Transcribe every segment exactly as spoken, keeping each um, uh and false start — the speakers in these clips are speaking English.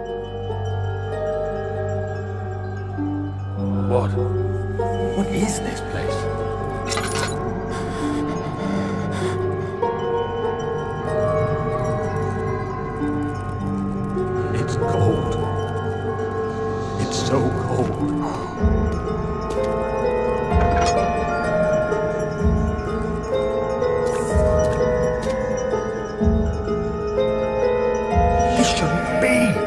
What? What is this place? It's cold. It's so cold. This shouldn't be.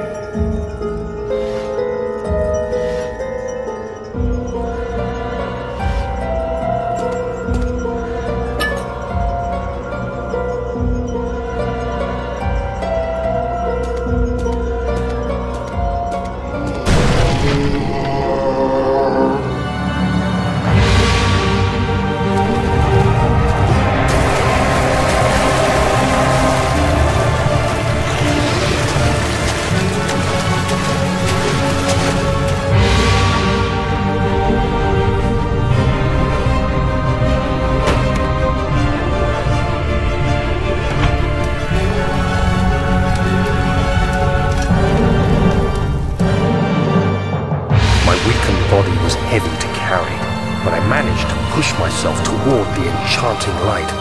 Body was heavy to carry, but I managed to push myself toward the enchanting light.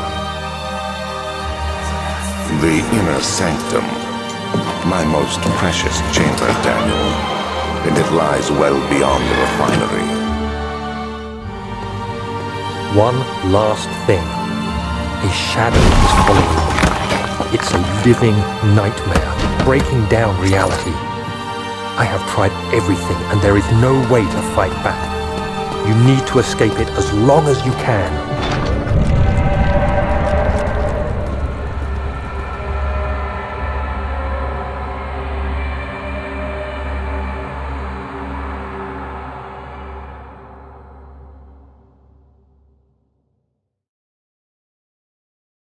The inner sanctum, my most precious chamber, Daniel, and it lies well beyond the refinery. One last thing. A shadow is following me. It's a living nightmare, breaking down reality. I have tried everything, and there is no way to fight back. You need to escape it as long as you can.